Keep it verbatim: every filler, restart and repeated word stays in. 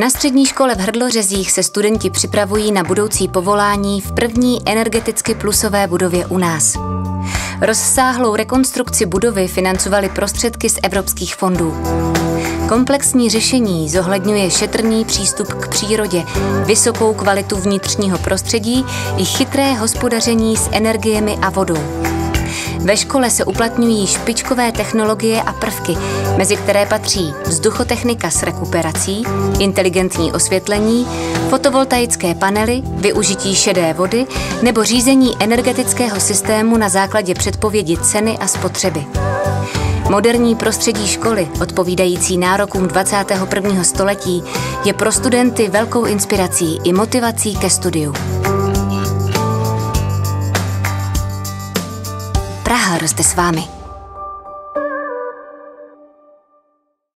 Na střední škole v Hrdlořezích se studenti připravují na budoucí povolání v první energeticky plusové budově u nás. Rozsáhlou rekonstrukci budovy financovaly prostředky z evropských fondů. Komplexní řešení zohledňuje šetrný přístup k přírodě, vysokou kvalitu vnitřního prostředí i chytré hospodaření s energiemi a vodou. Ve škole se uplatňují špičkové technologie a prvky, mezi které patří vzduchotechnika s rekuperací, inteligentní osvětlení, fotovoltaické panely, využití šedé vody nebo řízení energetického systému na základě předpovědi ceny a spotřeby. Moderní prostředí školy, odpovídající nárokům dvacátého prvního století, je pro studenty velkou inspirací i motivací ke studiu. Praha roste s vámi.